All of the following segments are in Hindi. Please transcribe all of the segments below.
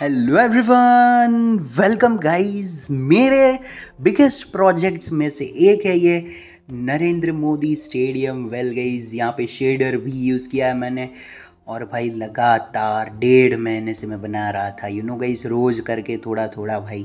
Hello everyone, welcome guys. मेरे बिगेस्ट प्रोजेक्ट्स में से एक है ये Narendra Modi stadium. Well guys, यहाँ पे शेडर भी यूज़ किया है मैंने और भाई लगातार 1.5 महीने से मैं बना रहा था। गाइस, रोज़ करके थोड़ा थोड़ा भाई।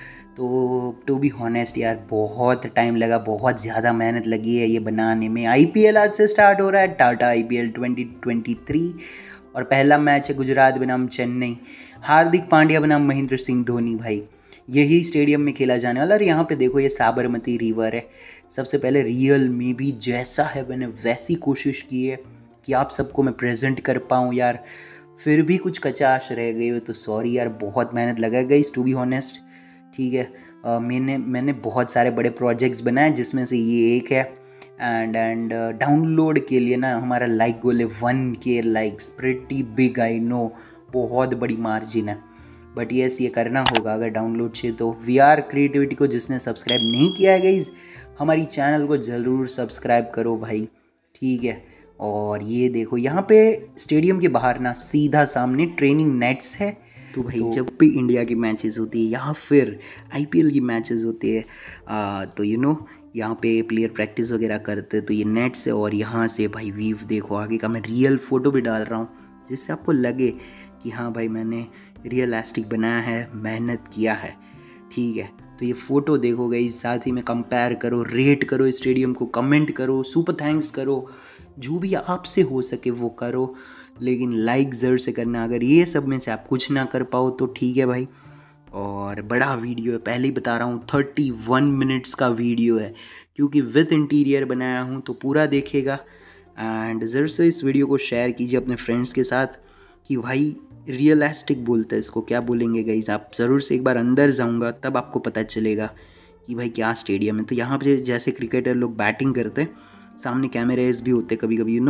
तो टू बी हॉनेस्ट यार, बहुत टाइम लगा, बहुत ज़्यादा मेहनत लगी है ये बनाने में। आईपीएल आज से स्टार्ट हो रहा है, टाटा आईपीएल 2023, और पहला मैच है गुजरात बनाम चेन्नई। हार्दिक पांड्या बनाम महेंद्र सिंह धोनी भाई, यही स्टेडियम में खेला जाने वाला। और यहाँ पे देखो, ये साबरमती रिवर है। सबसे पहले रियल में भी जैसा है मैंने वैसी कोशिश की है कि आप सबको मैं प्रेजेंट कर पाऊँ यार। फिर भी कुछ कचाश रह गई हो तो सॉरी यार, बहुत मेहनत लगा गई टू बी ऑनेस्ट। ठीक है, मैंने बहुत सारे बड़े प्रोजेक्ट्स बनाए जिसमें से ये एक है। एंड डाउनलोड के लिए ना हमारा लाइक गोल है 1K likes. Pretty big, I know, बहुत बड़ी मार्जिन है, बट येस, ये करना होगा अगर डाउनलोड चाहिए तो। VR क्रिएटिविटी को जिसने सब्सक्राइब नहीं किया है गाइज, हमारी चैनल को ज़रूर सब्सक्राइब करो भाई। ठीक है, और ये देखो यहाँ पे स्टेडियम के बाहर ना सीधा सामने ट्रेनिंग नेट्स है। तो भाई जब भी इंडिया की मैचेस होती है या फिर आईपीएल की मैचेस होती है तो यहाँ पे प्लेयर प्रैक्टिस वगैरह करते हैं। तो ये नेट्स है और यहाँ से भाई व्यू देखो आगे का। मैं रियल फ़ोटो भी डाल रहा हूँ जिससे आपको लगे कि हाँ भाई, मैंने रियलिस्टिक बनाया है, मेहनत किया है। ठीक है, तो ये फ़ोटो देखो गई, साथ ही में कंपेयर करो, रेट करो इस स्टेडियम को, कमेंट करो, सुपर थैंक्स करो, जो भी आपसे हो सके वो करो, लेकिन लाइक ज़रूर से करना। अगर ये सब में से आप कुछ ना कर पाओ तो ठीक है भाई। और बड़ा वीडियो है, पहले ही बता रहा हूँ, 31 मिनट्स का वीडियो है, क्योंकि विद इंटीरियर बनाया हूँ तो पूरा देखेगा। एंड ज़रूर से इस वीडियो को शेयर कीजिए अपने फ्रेंड्स के साथ कि भाई रियलिस्टिक बोलते हैं इसको, क्या बोलेंगे गाइस आप। ज़रूर से एक बार अंदर जाऊँगा तब आपको पता चलेगा कि भाई क्या स्टेडियम है। तो यहाँ पे जैसे क्रिकेटर लोग बैटिंग करते हैं, सामने कैमरेज भी होते कभी कभी,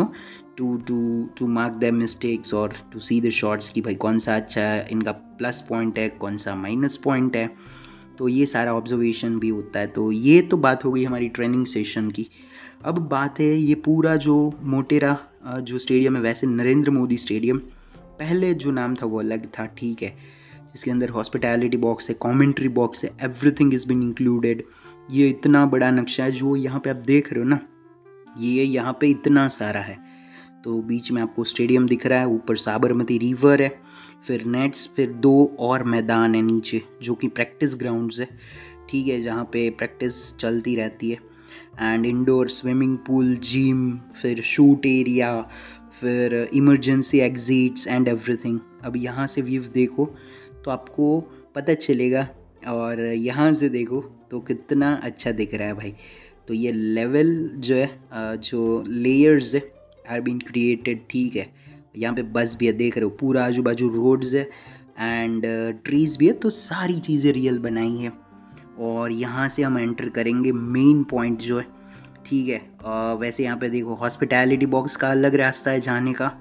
टू मार्क द मिस्टेक्स और टू सी द शॉट्स कि भाई कौन सा अच्छा है, इनका प्लस पॉइंट है, कौन सा माइनस पॉइंट है। तो ये सारा ऑब्जर्वेशन भी होता है। तो ये तो बात हो गई हमारी ट्रेनिंग सेशन की। अब बात है ये पूरा जो मोटेरा जो स्टेडियम है, वैसे नरेंद्र मोदी स्टेडियम, पहले जो नाम था वो अलग था। ठीक है, जिसके अंदर हॉस्पिटैलिटी बॉक्स है, कमेंट्री बॉक्स है, एवरीथिंग इज़ बीन इंक्लूडेड। ये इतना बड़ा नक्शा है जो यहाँ पे आप देख रहे हो ना, ये यहाँ पे इतना सारा है। तो बीच में आपको स्टेडियम दिख रहा है, ऊपर साबरमती रिवर है, फिर नेट्स, फिर 2 और मैदान है नीचे जो कि प्रैक्टिस ग्राउंड्स है। ठीक है, जहाँ पे प्रैक्टिस चलती रहती है। And indoor swimming pool, gym, फिर शूट एरिया, फिर इमरजेंसी एग्जिट्स एंड एवरीथिंग। अब यहाँ से व्यू देखो तो आपको पता चलेगा, और यहाँ से देखो तो कितना अच्छा दिख रहा है भाई। तो ये लेवल जो है, जो लेयर्स है, आर बीन क्रिएटेड। ठीक है, यहाँ पे बस भी है, देख रहे हो, पूरा आजू बाजू रोड्स है एंड ट्रीज भी है। तो सारी चीज़ें रियल बनाई हैं। और यहाँ से हम एंटर करेंगे मेन पॉइंट जो है। ठीक है, वैसे यहाँ पे देखो हॉस्पिटैलिटी बॉक्स का अलग रास्ता है जाने का,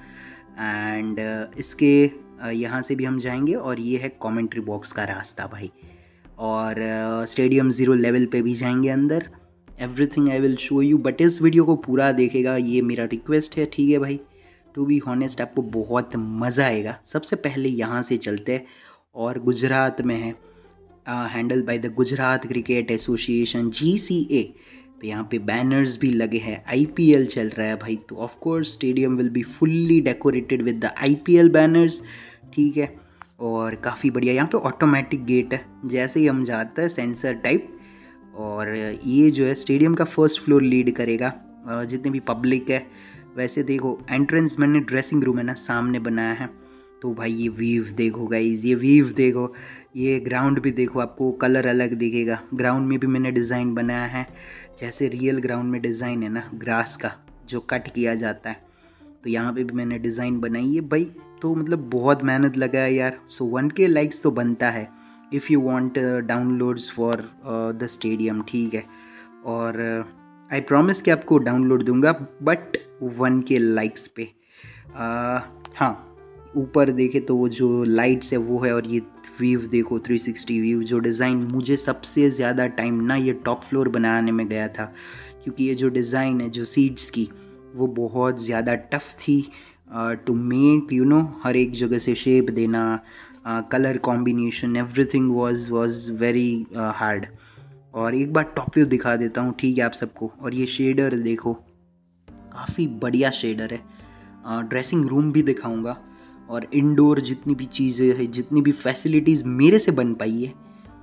एंड इसके यहाँ से भी हम जाएंगे, और ये है कमेंट्री बॉक्स का रास्ता भाई। और स्टेडियम 0 लेवल पे भी जाएंगे अंदर। Everything I will show you, but इस वीडियो को पूरा देखेगा, ये मेरा रिक्वेस्ट है। ठीक है भाई, टू बी हॉनेस्ट आपको बहुत मज़ा आएगा। सबसे पहले यहाँ से चलते हैं, और गुजरात में है, handle by the Gujarat cricket association, GCA। तो यहाँ पे बैनर्स भी लगे हैं, IPL चल रहा है भाई, तो of course stadium will be fully decorated with the IPL banners. ठीक है, और काफ़ी बढ़िया। यहाँ पे ऑटोमेटिक गेट है, जैसे ही हम जाते हैं सेंसर टाइप। और ये जो है स्टेडियम का फर्स्ट फ्लोर लीड करेगा जितने भी पब्लिक है। वैसे देखो एंट्रेंस मैंने ड्रेसिंग रूम है ना सामने बनाया है। तो भाई ये व्यू देखो गाइज, ये व्यू देखो, ये ग्राउंड भी देखो, आपको कलर अलग दिखेगा। ग्राउंड में भी मैंने डिज़ाइन बनाया है, जैसे रियल ग्राउंड में डिज़ाइन है ना ग्रास का जो कट किया जाता है, तो यहाँ पे भी मैंने डिज़ाइन बनाई है भाई। तो मतलब बहुत मेहनत लगा है यार। सो 1K लाइक्स तो बनता है if you want downloads for the stadium. ठीक है, और आई प्रॉमिस कि आपको डाउनलोड दूंगा, बट 1K लाइक्स पे। हाँ, ऊपर देखे तो वो जो लाइट्स है वो है, और ये व्यू देखो 360 व्यू। जो डिज़ाइन मुझे सबसे ज़्यादा टाइम ना ये टॉप फ्लोर बनाने में गया था, क्योंकि ये जो डिज़ाइन है जो सीट्स की, वो बहुत ज़्यादा टफ थी टू मेक, हर एक जगह से शेप देना, colour combination everything was very hard. और एक बार टॉप व्यू दिखा देता हूँ, ठीक है आप सबको। और ये शेडर देखो, काफ़ी बढ़िया शेडर है। ड्रेसिंग रूम भी दिखाऊंगा और इंडोर जितनी भी चीज़ें हैं, जितनी भी फैसिलिटीज़ मेरे से बन पाई है,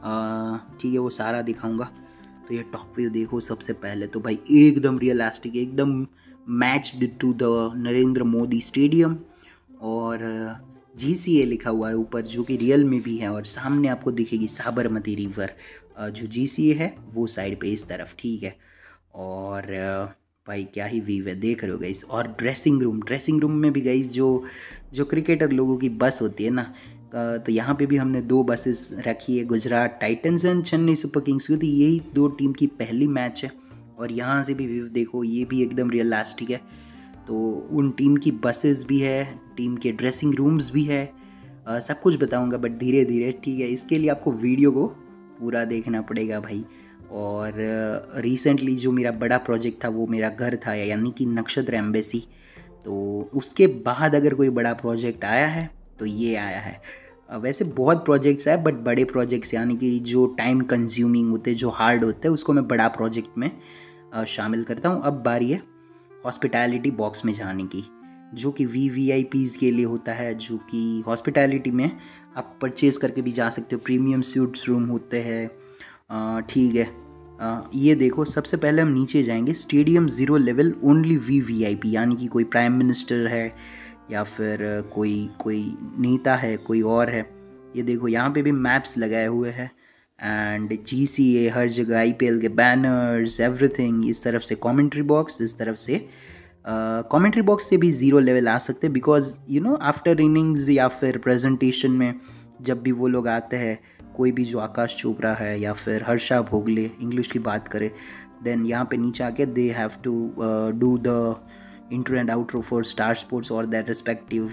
ठीक है, वो सारा दिखाऊंगा। तो ये टॉप व्यू देखो, सबसे पहले तो भाई एकदम रियलिस्टिक, एकदम matched to the Narendra Modi stadium. और GCA लिखा हुआ है ऊपर, जो कि रियल में भी है। और सामने आपको दिखेगी साबरमती रिवर, जो GCA है वो साइड पे इस तरफ, ठीक है। और भाई क्या ही व्यू है, देख रहे हो गाइस। और ड्रेसिंग रूम में भी गाइस जो क्रिकेटर लोगों की बस होती है ना, तो यहाँ पे भी हमने 2 बसेस रखी है, Gujarat Titans and Chennai Super Kings, क्योंकि यही 2 टीम की पहली मैच है। और यहाँ से भी व्यू देखो, ये भी एकदम रियलिस्टिक है। तो उन टीम की बसेस भी है, टीम के ड्रेसिंग रूम्स भी है, सब कुछ बताऊंगा बट धीरे धीरे, ठीक है। इसके लिए आपको वीडियो को पूरा देखना पड़ेगा भाई। और रिसेंटली जो मेरा बड़ा प्रोजेक्ट था वो मेरा घर था, यानी कि नक्षत्र एम्बेसी। तो उसके बाद अगर कोई बड़ा प्रोजेक्ट आया है तो ये आया है। वैसे बहुत प्रोजेक्ट्स है, बट बड़े प्रोजेक्ट्स यानी कि जो टाइम कंज्यूमिंग होते हैं, जो हार्ड होते हैं, उसको मैं बड़ा प्रोजेक्ट में शामिल करता हूँ। अब बारी है हॉस्पिटैलिटी बॉक्स में जाने की, जो कि VVIPs के लिए होता है, जो कि हॉस्पिटैलिटी में आप परचेज़ करके भी जा सकते हो। प्रीमियम सूट्स रूम होते हैं, ठीक है। ये देखो, सबसे पहले हम नीचे जाएंगे, स्टेडियम 0 लेवल ओनली VVIP, यानी कि कोई प्राइम मिनिस्टर है या फिर कोई नेता है, कोई और है। ये देखो यहाँ पे भी मैप्स लगाए हुए हैं एंड GCA हर जगह, IPL के बैनर्स एवरीथिंग। इस तरफ से कमेंट्री बॉक्स, इस तरफ से कमेंट्री बॉक्स से भी 0 लेवल आ सकते हैं, because you know after innings या फिर प्रेजेंटेशन में जब भी वो लोग आते हैं, कोई भी जो आकाश चोपड़ा है या फिर हर्षा भोगले, इंग्लिश की बात करें, देन यहाँ पे नीचे आके they have to do the intro and outro for Star Sports और दैट रिस्पेक्टिव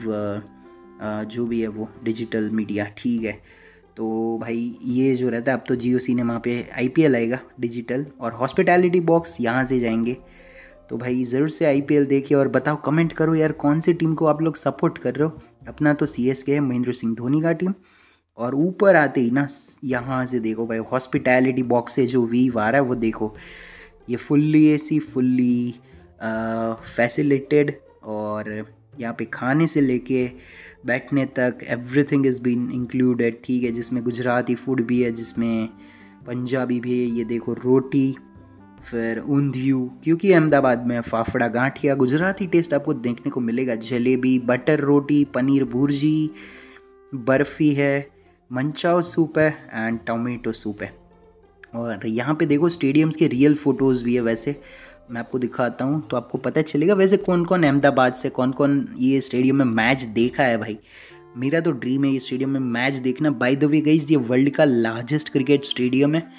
जो भी है वो डिजिटल मीडिया, ठीक है। तो भाई ये जो रहता है, अब तो जियो सिनेमा पे IPL आएगा डिजिटल। और हॉस्पिटैलिटी बॉक्स यहाँ से जाएंगे, तो भाई ज़रूर से IPL देखिए और बताओ, कमेंट करो यार कौन सी टीम को आप लोग सपोर्ट कर रहे हो। अपना तो CSK है, महेंद्र सिंह धोनी का टीम। और ऊपर आते ही ना, यहाँ से देखो भाई हॉस्पिटैलिटी बॉक्स से जो व्यू आ रहा है वो देखो, ये फुल्ली AC, फुल्ली फैसिलिटेड। और यहाँ पे खाने से लेके बैठने तक एवरीथिंग इज़ बीन इंक्लूडेड, ठीक है। जिसमें गुजराती फूड भी है, जिसमें पंजाबी भी है। ये देखो रोटी, फिर ऊंधियू, क्योंकि अहमदाबाद में फाफड़ा गांठिया, गुजराती टेस्ट आपको देखने को मिलेगा। जलेबी, बटर रोटी, पनीर भुर्जी, बर्फ़ी है, मंचाओ सूप है एंड टोमेटो सूप है। और यहाँ पे देखो स्टेडियम्स के रियल फ़ोटोज़ भी है। वैसे मैं आपको दिखाता हूँ तो आपको पता चलेगा वैसे कौन कौन अहमदाबाद से, कौन कौन ये स्टेडियम में मैच देखा है भाई। मेरा तो ड्रीम है ये स्टेडियम में मैच देखना। बाय द वे गाइस, ये वर्ल्ड का लार्जेस्ट क्रिकेट स्टेडियम है,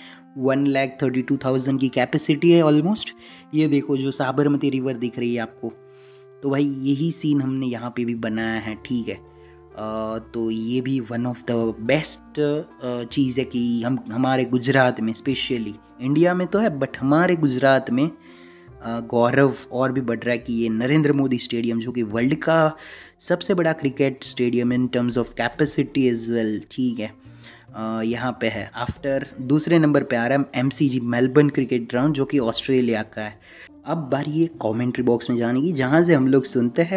1,32,000 की कैपेसिटी है ऑलमोस्ट। ये देखो जो साबरमती रिवर दिख रही है आपको, तो भाई यही सीन हमने यहाँ पे भी बनाया है, ठीक है। तो ये भी वन ऑफ द बेस्ट चीज़ है कि हमारे गुजरात में, स्पेशली इंडिया में तो है बट हमारे गुजरात में गौरव और भी बढ़ रहा है कि ये नरेंद्र मोदी स्टेडियम, जो कि वर्ल्ड का सबसे बड़ा cricket stadium in terms of capacity as well, ठीक है, यहाँ पे है। आफ्टर दूसरे नंबर पे आ रहा है MCG मेलबर्न क्रिकेट ग्राउंड, जो कि ऑस्ट्रेलिया का है। अब बारी ये कमेंट्री बॉक्स में जाने की, जहाँ से हम लोग सुनते हैं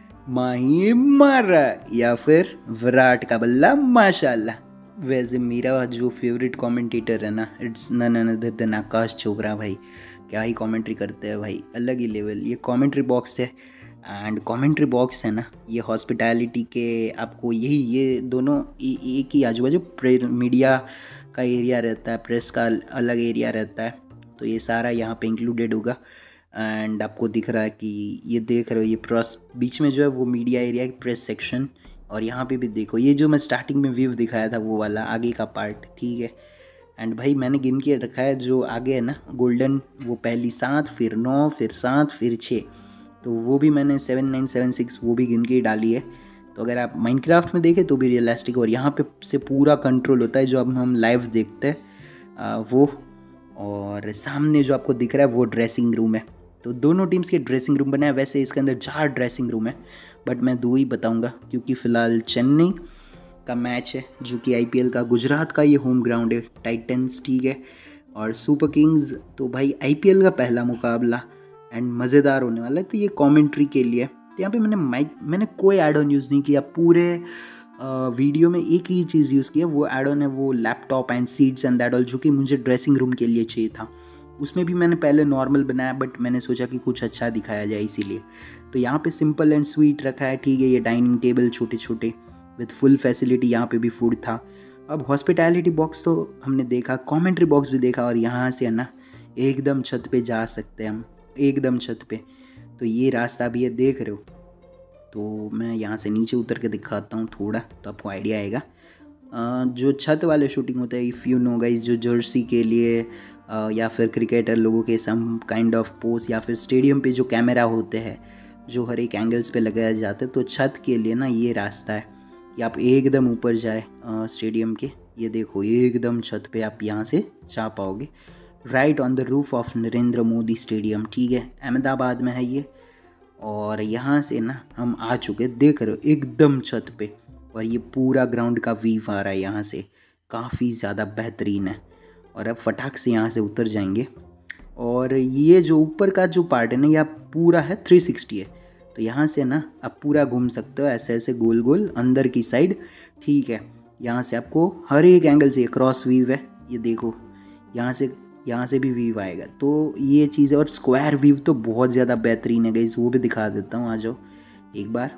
माही मारा या फिर विराट का बल्ला माशाल्लाह। वैसे मेरा जो फेवरेट कमेंटेटर है ना, it's none other than Aakash Chopra भाई। क्या ही कमेंट्री करते हैं भाई, अलग ही लेवल। ये कमेंट्री बॉक्स है एंड कमेंट्री बॉक्स है ना, ये हॉस्पिटैलिटी के आपको ये दोनों एक ही आजू बाजू मीडिया का एरिया रहता है, प्रेस का अलग एरिया रहता है। तो ये सारा यहाँ पे इंक्लूडेड होगा। एंड आपको दिख रहा है कि ये देख रहे हो, ये प्रेस बीच में जो है वो मीडिया एरिया, प्रेस सेक्शन। और यहाँ पे भी देखो, ये जो मैं स्टार्टिंग में व्यू दिखाया था वो वाला आगे का पार्ट, ठीक है। एंड भाई मैंने गिन के रखा है, जो आगे है ना गोल्डन, वो पहली 7, फिर 9, फिर 7, फिर 6, तो वो भी मैंने 7, 9, 7, 6 वो भी गिन के ही डाली है। तो अगर आप माइनक्राफ्ट में देखें तो भी रियलिस्टिक, और यहाँ पे से पूरा कंट्रोल होता है, जो अब हम लाइव देखते हैं वो। और सामने जो आपको दिख रहा है वो ड्रेसिंग रूम है। तो दोनों टीम्स के ड्रेसिंग रूम बना है। वैसे इसके अंदर 4 ड्रेसिंग रूम है, बट मैं 2 ही बताऊंगा, क्योंकि फ़िलहाल चेन्नई का मैच है, जो कि आईपीएल का गुजरात का ये होम ग्राउंड है, टाइटंस, ठीक है, और सुपर किंग्स। तो भाई आईपीएल का पहला मुकाबला एंड मज़ेदार होने वाला है। तो ये कमेंट्री के लिए तो यहाँ पे मैंने कोई ऐड ऑन यूज़ नहीं किया पूरे वीडियो में। एक ही चीज़ यूज़ किया, वो ऐड ऑन है वो laptop and seats and that all, जो कि मुझे ड्रेसिंग रूम के लिए चाहिए था। उसमें भी मैंने पहले नॉर्मल बनाया, बट मैंने सोचा कि कुछ अच्छा दिखाया जाए इसीलिए। तो यहाँ पे सिंपल एंड स्वीट रखा है, ठीक है। ये डाइनिंग टेबल छोटे छोटे विद फुल फैसिलिटी, यहाँ पे भी फूड था। अब हॉस्पिटैलिटी बॉक्स तो हमने देखा, कमेंट्री बॉक्स भी देखा, और यहाँ से है ना एकदम छत पे जा सकते हैं हम, एकदम छत पे। तो ये रास्ता भी है, देख रहे हो। तो मैं यहाँ से नीचे उतर के दिखाता हूँ थोड़ा, तो आपको आइडिया आएगा। जो छत वाले शूटिंग होता है, इफ़ यू नो गाइस, जो जर्सी के लिए या फिर क्रिकेटर लोगों के सम काइंड ऑफ पोस्ट, या फिर स्टेडियम पे जो कैमरा होते हैं जो हर एक एंगल्स पे लगाया जाता है, तो छत के लिए ना ये रास्ता है कि आप एकदम ऊपर जाए स्टेडियम के। ये देखो एकदम छत पे आप यहाँ से जा पाओगे, right on the roof of Narendra Modi stadium, ठीक है। अहमदाबाद में है ये। और यहाँ से ना हम आ चुके, देख रहे हो, एकदम छत पे। और ये पूरा ग्राउंड का व्यू आ रहा है यहाँ से, काफ़ी ज़्यादा बेहतरीन है। और अब फटाक से यहाँ से उतर जाएंगे। और ये जो ऊपर का जो पार्ट है ना, यह पूरा है 360 है। तो यहाँ से ना आप पूरा घूम सकते हो ऐसे ऐसे गोल गोल अंदर की साइड, ठीक है। यहाँ से आपको हर एक एंगल से क्रॉस व्यू है, ये देखो, यहाँ से भी व्यू आएगा। तो ये चीज़ है। और स्क्वायर व्यू तो बहुत ज़्यादा बेहतरीन है गाइस, वो भी दिखा देता हूँ, आ जाओ एक बार।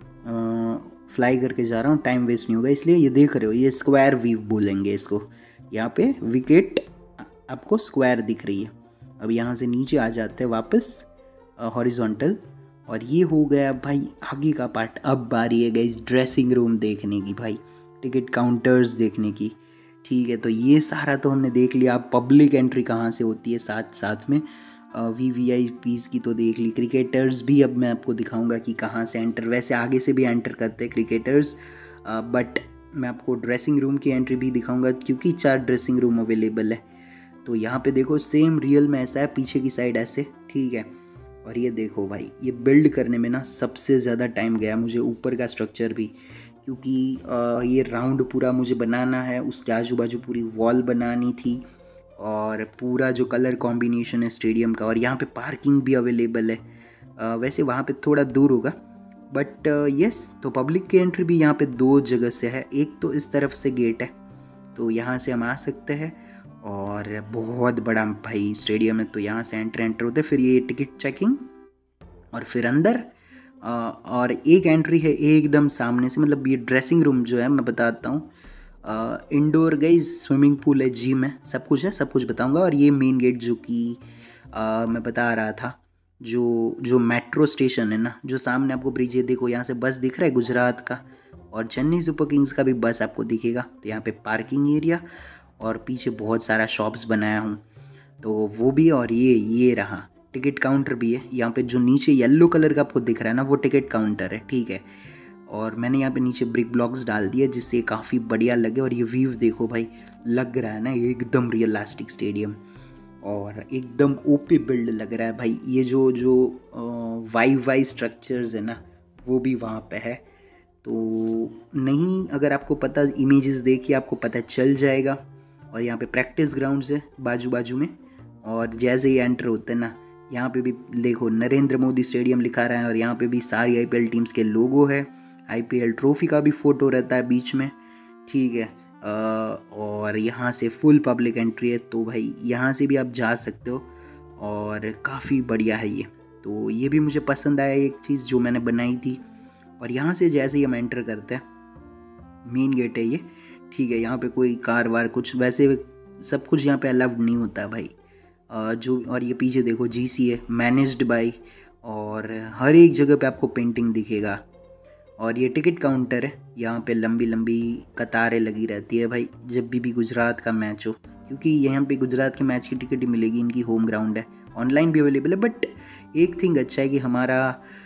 फ्लाई करके जा रहा हूँ, टाइम वेस्ट नहीं होगा इसलिए। ये देख रहे हो, ये स्क्वायर व्यू बोलेंगे इसको। यहाँ पे विकेट आपको स्क्वायर दिख रही है। अब यहाँ से नीचे आ जाते हैं वापस हॉरिजॉन्टल। और ये हो गया भाई आगे का पार्ट। अब बारी है गाइस ड्रेसिंग रूम देखने की, भाई टिकट काउंटर्स देखने की, ठीक है। तो ये सारा तो हमने देख लिया। अब पब्लिक एंट्री कहाँ से होती है, साथ साथ में VVIPs की तो देख ली। क्रिकेटर्स भी अब मैं आपको दिखाऊंगा कि कहाँ से एंटर, वैसे आगे से भी एंटर करते हैं क्रिकेटर्स, बट मैं आपको ड्रेसिंग रूम की एंट्री भी दिखाऊंगा, क्योंकि 4 ड्रेसिंग रूम अवेलेबल है। तो यहाँ पे देखो सेम रियल में ऐसा है, पीछे की साइड ऐसे, ठीक है। और ये देखो भाई, ये बिल्ड करने में ना सबसे ज़्यादा टाइम गया मुझे, ऊपर का स्ट्रक्चर भी, क्योंकि ये राउंड पूरा मुझे बनाना है, उसके आजू बाजू पूरी वॉल बनानी थी, और पूरा जो कलर कॉम्बिनेशन है स्टेडियम का। और यहाँ पे पार्किंग भी अवेलेबल है, वैसे वहाँ पे थोड़ा दूर होगा, बट यस। तो पब्लिक की एंट्री भी यहाँ पे 2 जगह से है। एक तो इस तरफ से गेट है, तो यहाँ से हम आ सकते हैं। और बहुत बड़ा भाई स्टेडियम है, तो यहाँ से एंटर होते, फिर ये टिकट चेकिंग, और फिर अंदर। और एक एंट्री है एकदम सामने से, मतलब ये ड्रेसिंग रूम जो है मैं बताता हूँ। इंडोर गाइज स्विमिंग पूल है, जिम है, सब कुछ है, सब कुछ बताऊँगा। और ये मेन गेट जो कि मैं बता रहा था, जो मेट्रो स्टेशन है ना, जो सामने आपको ब्रिज है, देखो यहाँ से बस दिख रहा है गुजरात का, और चेन्नई सुपर किंग्स का भी बस आपको दिखेगा। तो यहाँ पे पार्किंग एरिया, और पीछे बहुत सारा शॉप्स बनाया हूँ, तो वो भी। और ये रहा टिकट काउंटर भी है यहाँ पे, जो नीचे येलो कलर का आपको दिख रहा है ना, वो टिकट काउंटर है, ठीक है। और मैंने यहाँ पे नीचे ब्रिक ब्लॉक्स डाल दिए, जिससे काफ़ी बढ़िया लगे। और ये व्यू देखो भाई, लग रहा है ना एकदम रियलिस्टिक स्टेडियम, और एकदम ओपी बिल्ड लग रहा है भाई। ये जो वाई स्ट्रक्चर्स है ना, वो भी वहाँ पे है। तो नहीं, अगर आपको पता, इमेजेस देखिए आपको पता चल जाएगा। और यहाँ पे प्रैक्टिस ग्राउंड्स है बाजू बाजू में। और जैसे ही एंटर होते हैं ना, यहाँ पे भी देखो नरेंद्र मोदी स्टेडियम लिखा रहा है, और यहाँ पे भी सारी आईपीएल टीम्स के लोगो है। आईपीएल ट्रॉफी का भी फ़ोटो रहता है बीच में, ठीक है। और यहाँ से फुल पब्लिक एंट्री है, तो भाई यहाँ से भी आप जा सकते हो, और काफ़ी बढ़िया है ये। तो ये भी मुझे पसंद आया, एक चीज़ जो मैंने बनाई थी। और यहाँ से जैसे ही हम एंटर करते हैं, मेन गेट है ये, ठीक है। यहाँ पे कोई कार वार कुछ वैसे सब कुछ यहाँ पे अलाउड नहीं होता भाई। और ये पीछे देखो GC है, मैनेज्ड बाय, और हर एक जगह पे आपको पेंटिंग दिखेगा। और ये टिकट काउंटर है, यहाँ पे लंबी लंबी कतारें लगी रहती है भाई, जब भी गुजरात का मैच हो, क्योंकि यहाँ पे गुजरात के मैच की टिकट ही मिलेगी, इनकी होम ग्राउंड है, ऑनलाइन भी अवेलेबल है। बट एक थिंग अच्छा है कि हमारा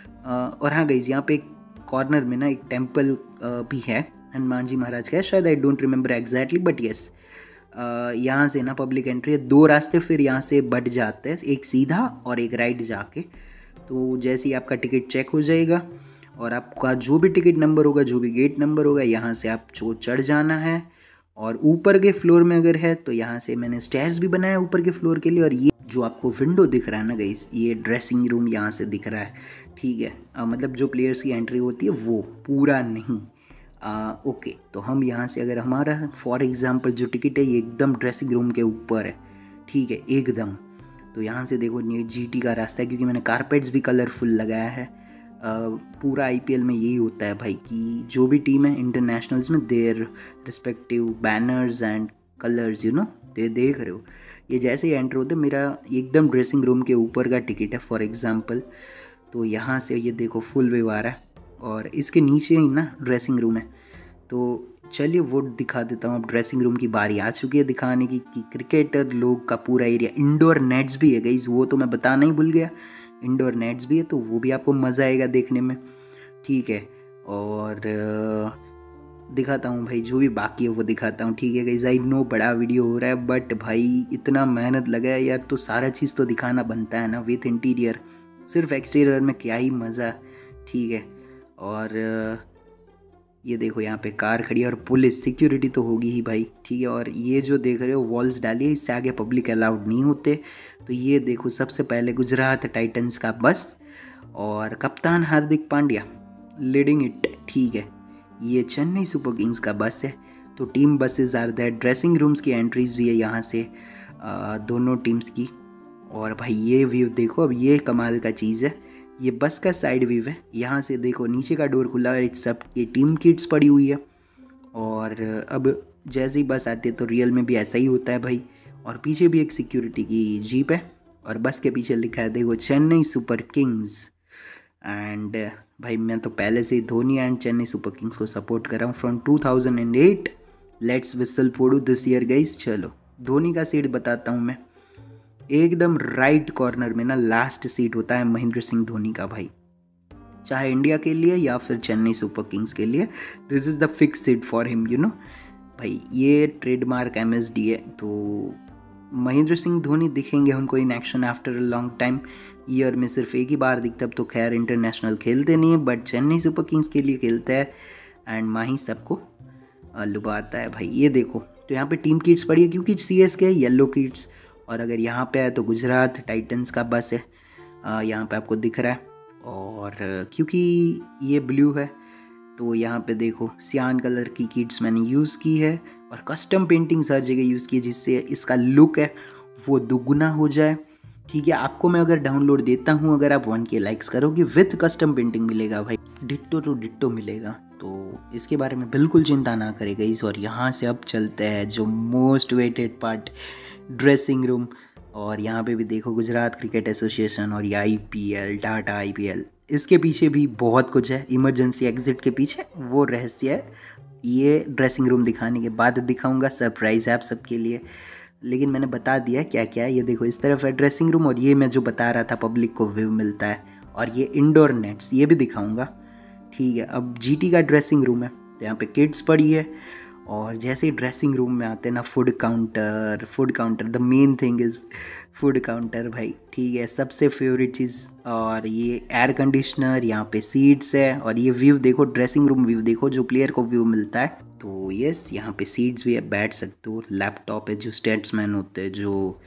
और हाँ गाइस, यहाँ पे एक कॉर्नर में ना एक टेम्पल भी है, हनुमान जी महाराज का है शायद, I don't remember exactly, but yes. यहाँ से ना पब्लिक एंट्री है, 2 रास्ते फिर यहाँ से बढ़ जाते हैं, एक सीधा और एक राइट जाके। तो जैसे ही आपका टिकट चेक हो जाएगा, और आपका जो भी टिकट नंबर होगा, जो भी गेट नंबर होगा, यहाँ से आप जो चढ़ जाना है। और ऊपर के फ्लोर में अगर है तो यहाँ से मैंने स्टेयर्स भी बनाया ऊपर के फ्लोर के लिए। और ये जो आपको विंडो दिख रहा है ना गाइस, ये ड्रेसिंग रूम यहाँ से दिख रहा है, ठीक है। मतलब जो प्लेयर्स की एंट्री होती है वो, पूरा नहीं। ओके, तो हम यहाँ से अगर हमारा फॉर एग्जांपल जो टिकट है ये एकदम ड्रेसिंग रूम के ऊपर है, ठीक है, एकदम। तो यहाँ से देखो ये जीटी का रास्ता है, क्योंकि मैंने कारपेट्स भी कलरफुल लगाया है। पूरा आईपीएल में यही होता है भाई कि जो भी टीम है इंटरनेशनल्स में, their respective banners and colours, you know, they देख रहे हो। ये जैसे ही एंटर होते मेरा एकदम ड्रेसिंग रूम के ऊपर का टिकट है फॉर एग्जांपल। तो यहाँ से ये देखो फुल व्यू आ रहा है और इसके नीचे ही ना ड्रेसिंग रूम है। तो चलिए वो दिखा देता हूँ। अब ड्रेसिंग रूम की बारी आ चुकी है दिखाने की कि क्रिकेटर लोग का पूरा एरिया, इंडोर नेट्स भी है गाइस, वो तो मैं बताना ही भूल गया। इंडोर नेट्स भी है तो वो भी आपको मज़ा आएगा देखने में, ठीक है। और दिखाता हूँ भाई, जो भी बाकी है वो दिखाता हूँ, ठीक है गाइस। आई नो बड़ा वीडियो हो रहा है, बट भाई इतना मेहनत लगा है यार, तो सारा चीज़ तो दिखाना बनता है ना, विथ इंटीरियर। सिर्फ एक्सटीरियर में क्या ही मज़ा, ठीक है। और ये देखो यहाँ पे कार खड़ी है और पुलिस सिक्योरिटी तो होगी ही भाई, ठीक है। और ये जो देख रहे हो वॉल्स डाली है, इससे आगे पब्लिक अलाउड नहीं होते। तो ये देखो सबसे पहले गुजरात टाइटंस का बस और कप्तान हार्दिक पांड्या लीडिंग इट, ठीक है। ये चेन्नई सुपर किंग्स का बस है। तो team buses are that, dressing rooms की एंट्रीज भी है यहाँ से दोनों टीम्स की। और भाई ये व्यू देखो, अब ये कमाल का चीज़ है, ये बस का साइड व्यू है। यहाँ से देखो नीचे का डोर खुला है, सब की टीम किट्स पड़ी हुई है। और अब जैसे ही बस आती है तो रियल में भी ऐसा ही होता है भाई। और पीछे भी एक सिक्योरिटी की जीप है और बस के पीछे लिखा है देखो चेन्नई सुपर किंग्स। एंड भाई मैं तो पहले से ही Dhoni and Chennai Super Kings को सपोर्ट कर रहा हूँ फ्रॉम 2008। लेट्स विसल फोड़ू दिस ईयर गाइस। चलो धोनी का सीट बताता हूँ मैं। एकदम राइट कॉर्नर में ना लास्ट सीट होता है महेंद्र सिंह धोनी का भाई, चाहे इंडिया के लिए या फिर चेन्नई सुपर किंग्स के लिए। This is the fix seat for him, you know भाई। ये ट्रेडमार्क एमएसडी है। तो महेंद्र सिंह धोनी दिखेंगे हमको in action after a long time. Year में सिर्फ एक ही बार दिखता, अब तो खैर इंटरनेशनल खेलते नहीं है, बट चेन्नई सुपर किंग्स के लिए खेलता है एंड माही सबको लुभाता है भाई। ये देखो तो यहाँ पे टीम किट्स पड़ी है, क्योंकि सीएसके है येलो किट्स। और अगर यहाँ पे है तो गुजरात टाइटंस का बस है, यहाँ पे आपको दिख रहा है। और क्योंकि ये ब्लू है तो यहाँ पे देखो सियान कलर की किट्स मैंने यूज़ की है और कस्टम पेंटिंग्स हर जगह यूज़ की है, जिससे इसका लुक है वो दुगुना हो जाए, ठीक है। आपको मैं अगर डाउनलोड देता हूँ, अगर आप 1K लाइक्स करोगे विथ कस्टम पेंटिंग मिलेगा भाई, डिट्टो टू डिट्टो मिलेगा। तो इसके बारे में बिल्कुल चिंता ना करेगा इस। और यहाँ से अब चलते हैं जो most waited part, dressing room. और यहाँ पे भी देखो गुजरात क्रिकेट एसोसिएशन और ये आईपीएल, टाटा आईपीएल, इसके पीछे भी बहुत कुछ है। इमरजेंसी एग्जिट के पीछे वो रहस्य है, ये ड्रेसिंग रूम दिखाने के बाद दिखाऊंगा, सरप्राइज़ है आप सबके लिए। लेकिन मैंने बता दिया क्या क्या है। ये देखो इस तरफ है ड्रेसिंग रूम, और ये मैं जो बता रहा था पब्लिक को व्यू मिलता है। और ये इंडोर नेट्स, ये भी दिखाऊंगा, ठीक है। अब जीटी का ड्रेसिंग रूम है तो यहाँ पे किड्स पड़ी है। और जैसे ही ड्रेसिंग रूम में आते हैं ना, food counter, the main thing is food counter भाई, ठीक है, सबसे फेवरेट चीज़। और ये एयर कंडीशनर, यहाँ पे सीट्स है। और ये व्यू देखो, ड्रेसिंग रूम व्यू देखो जो प्लेयर को व्यू मिलता है। तो यस, यहाँ पे सीट्स भी है, बैठ सकते हो। लैपटॉप है, जो स्टेट्समैन होते हैं,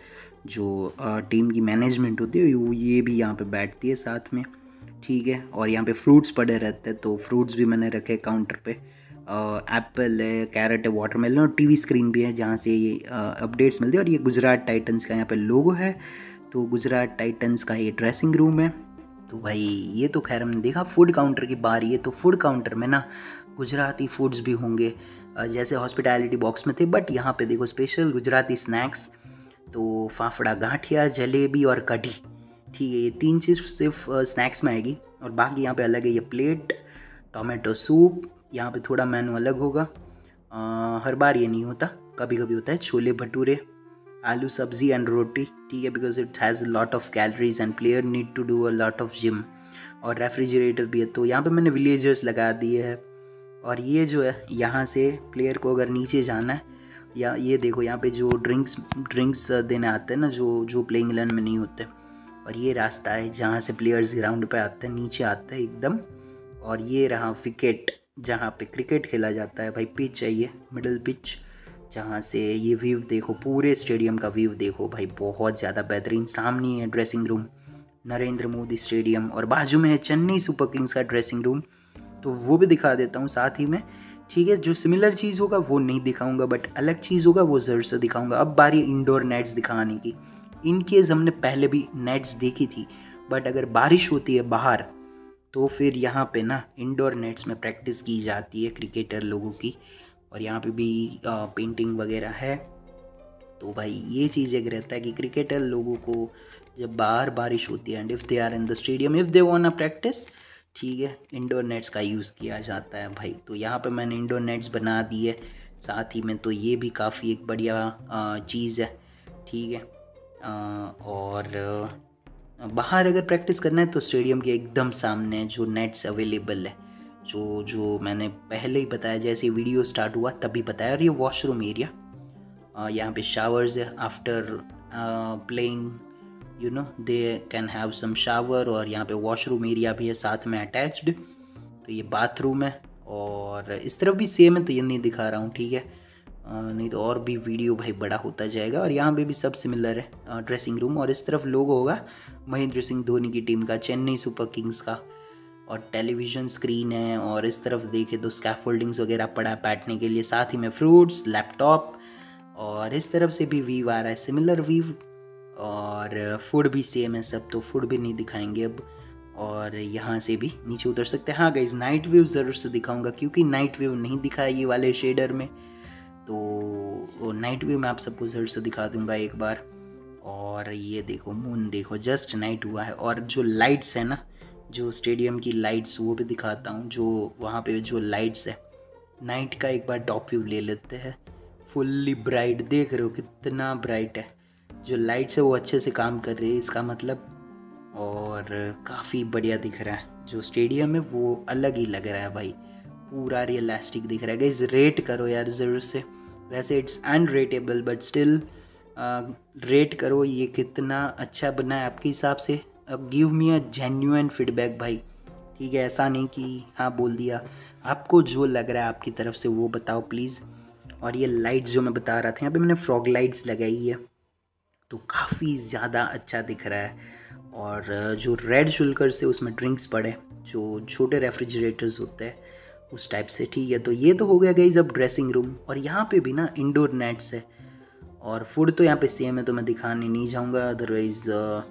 जो टीम की मैनेजमेंट होती है, वो ये भी यहाँ पे बैठती है साथ में, ठीक है। और यहाँ पे फ्रूट्स पड़े रहते हैं, तो फ्रूट्स भी मैंने रखे काउंटर पे। एप्पल है, कैरेट है, वाटरमेलन, और टीवी स्क्रीन भी है जहाँ से ये अपडेट्स मिलती है। और ये गुजरात टाइटंस का यहाँ पे लोगो है, तो गुजरात टाइटंस का ये ड्रेसिंग रूम है। तो भाई ये तो खैर हमने देखा। फूड काउंटर की बारी है, तो फूड काउंटर में ना गुजराती फूड्स भी होंगे जैसे हॉस्पिटैलिटी बॉक्स में थे, बट यहाँ पे देखो स्पेशल गुजराती स्नैक्स। तो फाफड़ा, गांठिया, जलेबी और कढ़ी, ठीक है, ये 3 चीज़ सिर्फ स्नैक्स में आएगी। और बाकी यहाँ पे अलग है, ये प्लेट, टोमेटो सूप, यहाँ पे थोड़ा मेनू अलग होगा। हर बार ये नहीं होता, कभी कभी होता है। छोले भटूरे, आलू सब्जी एंड रोटी, ठीक है, because it has lot of calories and player need to do a lot of gym. और रेफ्रिजरेटर भी है, तो यहाँ पे मैंने विलेजर्स लगा दिए हैं। और ये जो है, यहाँ से प्लेयर को अगर नीचे जाना है, या ये देखो यहाँ पे जो ड्रिंक्स देने आते हैं ना, जो प्लेइंग इलेवन में नहीं होते। और ये रास्ता है जहाँ से प्लेयर्स ग्राउंड पे आते हैं, नीचे आते हैं एकदम। और ये रहा विकेट जहाँ पे क्रिकेट खेला जाता है भाई। पिच है ये मिडल पिच, जहाँ से ये व्यू देखो, पूरे स्टेडियम का व्यू देखो भाई, बहुत ज़्यादा बेहतरीन। सामने है dressing room Narendra Modi stadium, और बाजू में है चेन्नई सुपर किंग्स का ड्रेसिंग रूम, तो वो भी दिखा देता हूँ साथ ही में। ठीक है, जो सिमिलर चीज़ होगा वो नहीं दिखाऊंगा, बट अलग चीज़ होगा वो ज़रूर से दिखाऊंगा। अब बारी इंडोर नेट्स दिखाने की। इन केस हमने पहले भी नेट्स देखी थी, बट अगर बारिश होती है बाहर तो फिर यहाँ पे ना इंडोर नेट्स में प्रैक्टिस की जाती है क्रिकेटर लोगों की, और यहाँ पे भी पेंटिंग वगैरह है। तो भाई ये चीज़ एक रहता है कि क्रिकेटर लोगों को जब बाहर बारिश होती है and if they are in the stadium, if they want practice, ठीक है, इंडोर नेट्स का यूज़ किया जाता है भाई। तो यहाँ पे मैंने इंडोर नेट्स बना दिए साथ ही में, तो ये भी काफ़ी एक बढ़िया चीज़ है। ठीक है, और बाहर अगर प्रैक्टिस करना है तो स्टेडियम के एकदम सामने जो नेट्स अवेलेबल है, जो मैंने पहले ही बताया, जैसे वीडियो स्टार्ट हुआ तभी बताया। और ये वॉशरूम एरिया, यहाँ पे शावर्स है after playing, you know they can have some shower, और यहाँ पे वॉशरूम एरिया भी है साथ में अटैच्ड। तो ये बाथरूम है, और इस तरफ भी सेम है, तो ये नहीं दिखा रहा हूँ, ठीक है, नहीं तो और भी वीडियो भाई बड़ा होता जाएगा। और यहाँ पे भी सब सिमिलर है ड्रेसिंग रूम, और इस तरफ लोगो होगा महेंद्र सिंह धोनी की टीम का, चेन्नई सुपर किंग्स का, और टेलीविज़न स्क्रीन है। और इस तरफ देखे तो स्कैफोल्डिंग्स वगैरह पड़ा है बैठने के लिए, साथ ही में फ्रूट्स, लैपटॉप, और इस तरफ से भी व्यू आ रहा है सिमिलर व्यू, और फूड भी सेम है सब, तो फूड भी नहीं दिखाएंगे अब। और यहाँ से भी नीचे उतर सकते हैं। हाँ गाइज, नाइट व्यू ज़रूर से दिखाऊंगा, क्योंकि नाइट व्यू नहीं दिखाया ये वाले शेडर में, तो नाइट व्यू मैं आप सबको ज़रूर से दिखा दूंगा एक बार। और ये देखो मून देखो, जस्ट नाइट हुआ है। और जो लाइट्स है ना, जो स्टेडियम की लाइट्स, वो भी दिखाता हूँ। जो वहाँ पे जो लाइट्स है नाइट का, एक बार टॉप व्यू ले लेते हैं। फुल्ली ब्राइट, देख रहे हो कितना ब्राइट है। जो लाइट्स है वो अच्छे से काम कर रही है इसका मतलब, और काफ़ी बढ़िया दिख रहा है। जो स्टेडियम है वो अलग ही लग रहा है भाई, पूरा रियलिस्टिक दिख रहा है। गाइस रेट करो यार ज़रूर से, वैसे it's unratable but still rate करो, ये कितना अच्छा बना है आपके हिसाब से। Give me a genuine feedback भाई, ठीक है, ऐसा नहीं कि हाँ बोल दिया। आपको जो लग रहा है आपकी तरफ से वो बताओ प्लीज़। और ये लाइट्स जो मैं बता रहा था, यहाँ पे मैंने फ्रॉग लाइट्स लगाई है, तो काफ़ी ज़्यादा अच्छा दिख रहा है। और जो रेड शुल्कर से उसमें ड्रिंक्स पड़े, जो छोटे रेफ्रिजरेटर्स होते हैं उस टाइप से, ठीक है। तो ये तो हो गया गाइस अब ड्रेसिंग रूम। और यहाँ पे भी ना इंडोर नेट्स है, और फूड तो यहाँ पे सेम है, तो मैं दिखाने नहीं जाऊँगा अदरवाइज़,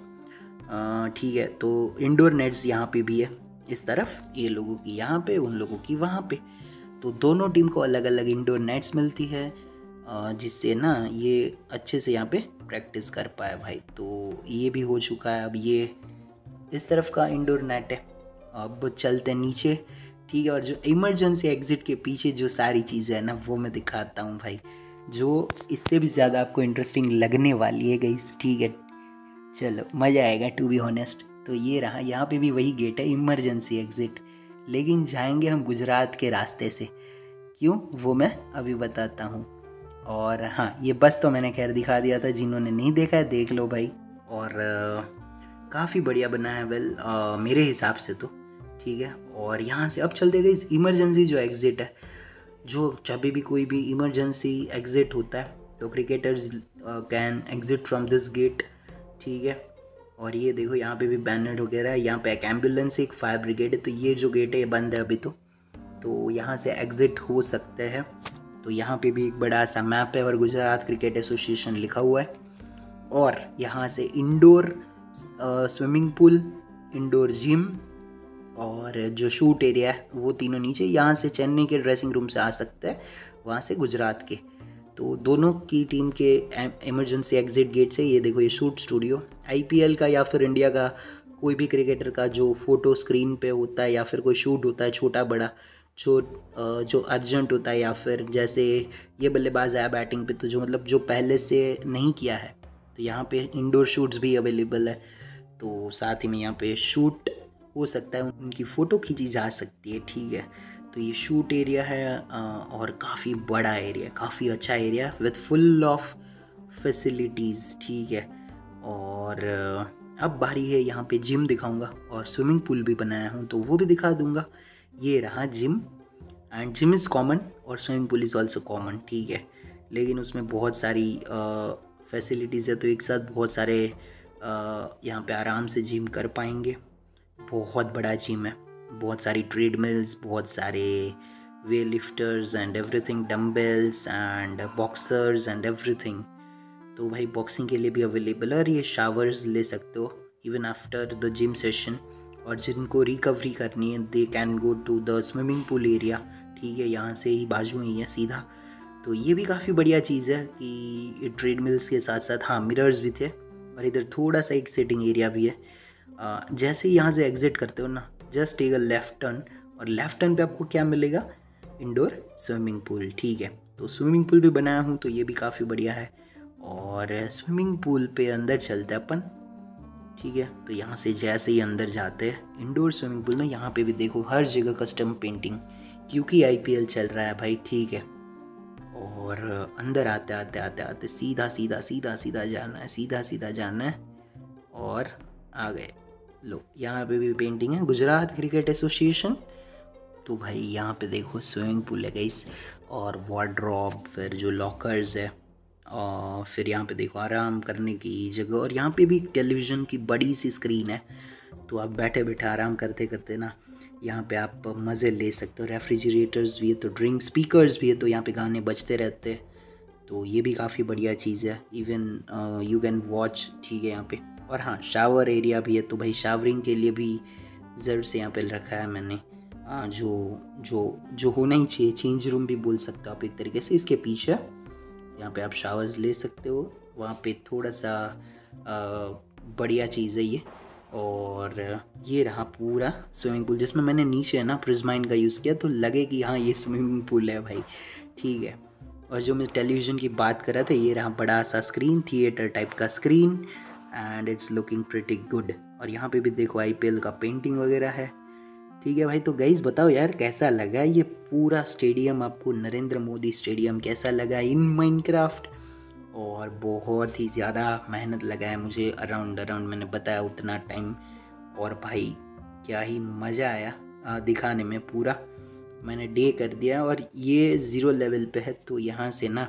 ठीक है। तो इंडोर नेट्स यहाँ पे भी है, इस तरफ ये लोगों की यहाँ पे, उन लोगों की वहाँ पे, तो दोनों टीम को अलग अलग इंडोर नेट्स मिलती है, जिससे ना ये अच्छे से यहाँ पे प्रैक्टिस कर पाए भाई। तो ये भी हो चुका है। अब ये इस तरफ का इंडोर नेट है। अब चलते नीचे, ठीक है। और जो इमरजेंसी एग्जिट के पीछे जो सारी चीज़ें हैं ना, वो मैं दिखाता हूँ भाई, जो इससे भी ज़्यादा आपको इंटरेस्टिंग लगने वाली है गाइस, ठीक है। चलो मज़ा आएगा टू बी ऑनेस्ट। तो ये रहा, यहाँ पे भी वही गेट है, इमरजेंसी एग्ज़िट, लेकिन जाएंगे हम गुजरात के रास्ते से। क्यों, वो मैं अभी बताता हूँ। और हाँ, ये बस तो मैंने खैर दिखा दिया था, जिन्होंने नहीं देखा है देख लो भाई। और काफ़ी बढ़िया बना है, वेल मेरे हिसाब से तो, ठीक है। और यहाँ से अब चलते गए, इमरजेंसी जो एग्ज़िट है, जो जब भी कोई भी इमरजेंसी एग्ज़िट होता है तो cricketers can exit from this gate, ठीक है। और ये देखो यहाँ पे भी बैनर वगैरह है, यहाँ पे एक एम्बुलेंस, एक फायर ब्रिगेड है। तो ये जो गेट है ये बंद है अभी, तो यहाँ से एग्ज़िट हो सकते हैं। तो यहाँ पे भी एक बड़ा सा मैप है और गुजरात क्रिकेट एसोसिएशन लिखा हुआ है। और यहाँ से indoor swimming pool, indoor gym, और जो शूट एरिया है वो तीनों नीचे। यहाँ से चेन्नई के ड्रेसिंग रूम से आ सकते हैं, वहाँ से गुजरात के। तो दोनों की टीम के इमरजेंसी एग्जिट गेट से, ये देखो ये शूट स्टूडियो, आईपीएल का या फिर इंडिया का कोई भी क्रिकेटर का जो फोटो स्क्रीन पे होता है, या फिर कोई शूट होता है छोटा बड़ा, जो अर्जेंट होता है, या फिर जैसे ये बल्लेबाज आया बैटिंग पे, तो जो मतलब जो पहले से नहीं किया है, तो यहाँ पे इंडोर शूट्स भी अवेलेबल है। तो साथ ही में यहाँ पे शूट हो सकता है, उनकी फ़ोटो खींची जा सकती है, ठीक है। तो ये शूट एरिया है, और काफ़ी बड़ा एरिया, काफ़ी अच्छा area with full of facilities, ठीक है। और अब बारी है यहाँ पे जिम दिखाऊंगा, और स्विमिंग पूल भी बनाया हूँ तो वो भी दिखा दूंगा। ये रहा gym, and gym is common और swimming pool is also common, ठीक है, लेकिन उसमें बहुत सारी फैसिलिटीज़ है, तो एक साथ बहुत सारे यहाँ पे आराम से जिम कर पाएंगे। बहुत बड़ा जिम है, बहुत सारी ट्रेडमिल्स, बहुत सारे weightlifters and everything, dumbbells and boxers and everything. तो भाई बॉक्सिंग के लिए भी अवेलेबल है, और ये शावर्स ले सकते हो even after the gym session. और जिनको रिकवरी करनी है they can go to the swimming pool area, ठीक है, यहाँ से ही बाजू में ही है सीधा। तो ये भी काफ़ी बढ़िया चीज़ है कि ट्रेडमिल्स के साथ साथ हाँ मिरर्स भी थे, और इधर थोड़ा सा एक सिटिंग एरिया भी है। जैसे ही यहाँ से एग्जिट करते हो ना, just take a left turn, और लेफ्ट टर्न पे आपको क्या मिलेगा, इंडोर स्विमिंग पूल, ठीक है। तो स्विमिंग पूल भी बनाया हूँ, तो ये भी काफ़ी बढ़िया है। और स्विमिंग पूल पे अंदर चलते हैं अपन, ठीक है। तो यहाँ से जैसे ही अंदर जाते हैं इंडोर स्विमिंग पूल में, यहाँ पे भी देखो हर जगह कस्टम पेंटिंग, क्योंकि IPL चल रहा है भाई, ठीक है। और अंदर आते आते आते आते सीधा सीधा सीधा सीधा जाना है, सीधा सीधा जाना है, और आ गए। लो यहाँ पे भी पेंटिंग है, गुजरात क्रिकेट एसोसिएशन। तो भाई यहाँ पे देखो स्विमिंग पूल है गाइस, और वार्डरोब, फिर जो लॉकर्स है, और फिर यहाँ पे देखो आराम करने की जगह, और यहाँ पे भी टेलीविज़न की बड़ी सी स्क्रीन है, तो आप बैठे बैठे आराम करते करते ना यहाँ पे आप मज़े ले सकते हो। रेफ्रिजरेटर्स भी है, तो ड्रिंक स्पीकर्स भी है, तो यहाँ पे गाने बजते रहते हैं, तो ये भी काफ़ी बढ़िया चीज़ है। इवन यू कैन वॉच, ठीक है, यहाँ पे। और हाँ शावर एरिया भी है, तो भाई शावरिंग के लिए भी ज़रूर से यहाँ पे रखा है मैंने, जो जो जो होना ही चाहिए, चेंज रूम भी बोल सकते हो आप एक तरीके से। इसके पीछे यहाँ पे आप शावर्स ले सकते हो, वहाँ पे थोड़ा सा बढ़िया चीज़ है ये। और ये रहा पूरा स्विमिंग पूल, जिसमें मैंने नीचे है ना प्रिज्माइन का यूज़ किया, तो लगे कि हाँ ये स्विमिंग पूल है भाई, ठीक है। और जो मैं टेलीविज़न की बात कर रहा था, ये रहा बड़ा सा स्क्रीन, थिएटर टाइप का screen, and it's looking pretty good. और यहाँ पे भी देखो IPL का पेंटिंग वगैरह है, ठीक है भाई। तो गाइस बताओ यार कैसा लगा ये पूरा स्टेडियम आपको, नरेंद्र मोदी स्टेडियम कैसा लगा इन माइनक्राफ्ट। और बहुत ही ज़्यादा मेहनत लगा है मुझे, अराउंड मैंने बताया उतना टाइम, और भाई क्या ही मज़ा आया दिखाने में। पूरा मैंने डे कर दिया, और ये 0 लेवल पे है, तो यहाँ से ना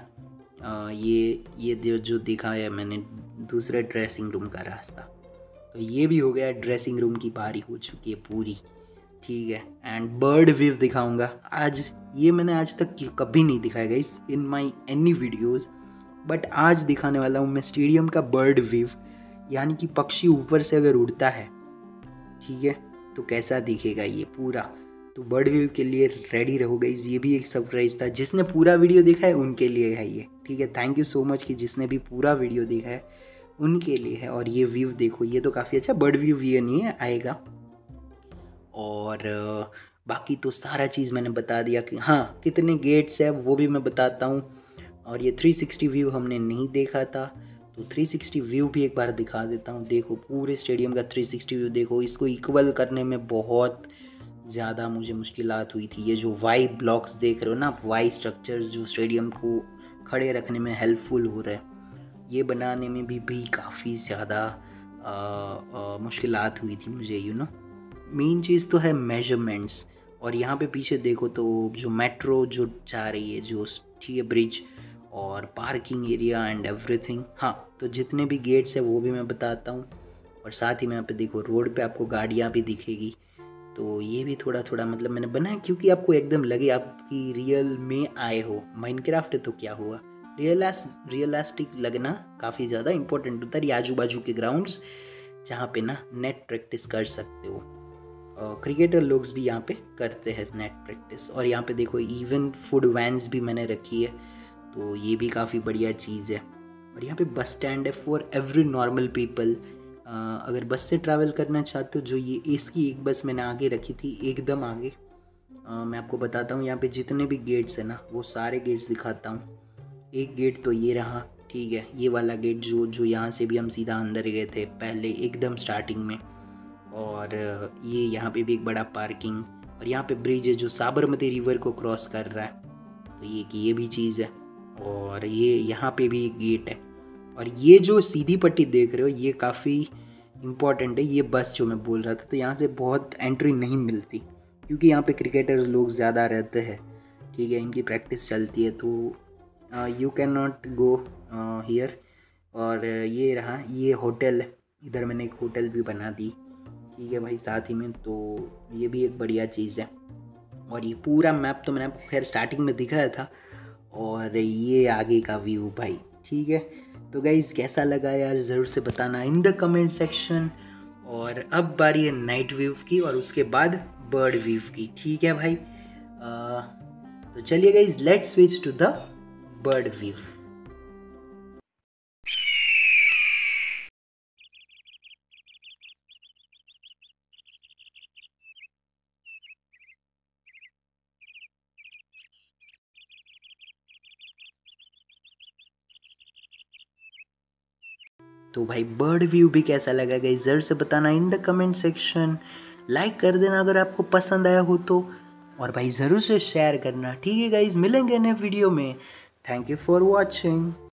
ये जो दिखाया मैंने दूसरे ड्रेसिंग रूम का रास्ता, तो ये भी हो गया, ड्रेसिंग रूम की बारी हो चुकी है पूरी, ठीक है। एंड बर्ड व्यू दिखाऊंगा आज, ये मैंने आज तक कभी नहीं दिखाया guys in my any videos, but आज दिखाने वाला हूँ मैं स्टेडियम का बर्ड व्यू, यानी कि पक्षी ऊपर से अगर उड़ता है, ठीक है, तो कैसा दिखेगा ये पूरा। तो बर्ड व्यू के लिए रेडी रहो गाइस, ये भी एक सरप्राइज था, जिसने पूरा वीडियो देखा है उनके लिए है ये, ठीक है। थैंक यू सो मच कि जिसने भी पूरा वीडियो देखा है उनके लिए है। और ये व्यू देखो, ये तो काफ़ी अच्छा बर्ड व्यू ये नहीं है आएगा। और बाकी तो सारा चीज़ मैंने बता दिया कि हाँ कितने गेट्स है वो भी मैं बताता हूँ। और ये 360 व्यू हमने नहीं देखा था, तो 360 व्यू भी एक बार दिखा देता हूँ। देखो पूरे स्टेडियम का 360 व्यू देखो, इसको इक्वल करने में बहुत ज़्यादा मुझे मुश्किलात हुई थी। ये जो वाई ब्लॉक्स देख रहे हो ना, वाई स्ट्रक्चर्स जो स्टेडियम को खड़े रखने में हेल्पफुल हो रहे हैं, ये बनाने में भी काफ़ी ज़्यादा मुश्किलात हुई थी मुझे, यू नो। मेन चीज़ तो है मेजरमेंट्स। और यहाँ पे पीछे देखो तो जो मेट्रो जो जा रही है, जो ठीक है ब्रिज और पार्किंग एरिया एंड एवरीथिंग। हाँ तो जितने भी गेट्स है वो भी मैं बताता हूँ, और साथ ही में यहाँ पे देखो रोड पे आपको गाड़ियाँ भी दिखेगी। तो ये भी थोड़ा थोड़ा मतलब मैंने बनाया क्योंकि आपको एकदम लगे आपकी रियल में आए हो। माइनक्राफ्ट तो क्या हुआ, रियलिस्टिक लगना काफ़ी ज़्यादा इंपॉर्टेंट होता है। ये आजू बाजू के ग्राउंड्स जहाँ पे ना नेट प्रैक्टिस कर सकते हो, क्रिकेटर लोग भी यहाँ पे करते हैं नेट प्रैक्टिस। और यहाँ पे देखो इवन फूड वैन्स भी मैंने रखी है, तो ये भी काफ़ी बढ़िया चीज़ है। और यहाँ पे बस स्टैंड है फॉर एवरी नॉर्मल पीपल। अगर बस से ट्रैवल करना चाहते हो, जो ये इसकी एक बस मैंने आगे रखी थी एकदम आगे, मैं आपको बताता हूँ यहाँ पे जितने भी गेट्स है ना वो सारे गेट्स दिखाता हूँ। एक गेट तो ये रहा, ठीक है, ये वाला गेट जो यहाँ से भी हम सीधा अंदर गए थे पहले एकदम स्टार्टिंग में। और ये यहाँ पे भी एक बड़ा पार्किंग, और यहाँ पे ब्रिज है जो साबरमती रिवर को क्रॉस कर रहा है, तो ये भी चीज़ है। और ये यहाँ पे भी एक गेट है। और ये जो सीधी पट्टी देख रहे हो ये काफ़ी इम्पॉर्टेंट है, ये बस जो मैं बोल रहा था, तो यहाँ से बहुत एंट्री नहीं मिलती क्योंकि यहाँ पे क्रिकेटर्स लोग ज़्यादा रहते हैं, ठीक है, इनकी प्रैक्टिस चलती है, तो you can not go here. और ये रहा, ये होटल है, इधर मैंने एक होटल भी बना दी, ठीक है भाई, साथ ही में, तो ये भी एक बढ़िया चीज़ है। और ये पूरा मैप तो मैंने आपको खैर स्टार्टिंग में दिखाया था, और ये आगे का व्यू भाई, ठीक है। तो गाइज़ कैसा लगा यार ज़रूर से बताना इन द कमेंट सेक्शन। और अब बारी है नाइट व्यू की और उसके बाद बर्ड व्यू की, ठीक है भाई। तो चलिए guys let's switch to the bird view. तो भाई बर्ड व्यू भी कैसा लगा गाइस ज़रूर से बताना in the comment section. Like कर देना अगर आपको पसंद आया हो तो, और भाई ज़रूर से शेयर करना, ठीक है गाइस। मिलेंगे नए वीडियो में। Thank you for watching.